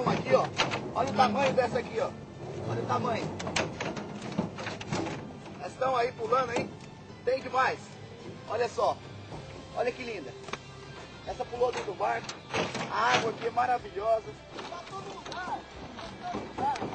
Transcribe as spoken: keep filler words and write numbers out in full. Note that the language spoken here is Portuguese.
uma aqui, ó. Olha o tamanho dessa aqui, ó. Olha o tamanho. Elas estão aí pulando, hein? Tem demais. Olha só. Olha que linda. Essa pulou dentro do barco. A água aqui é maravilhosa. Tá todo lugar. Tá todo lugar.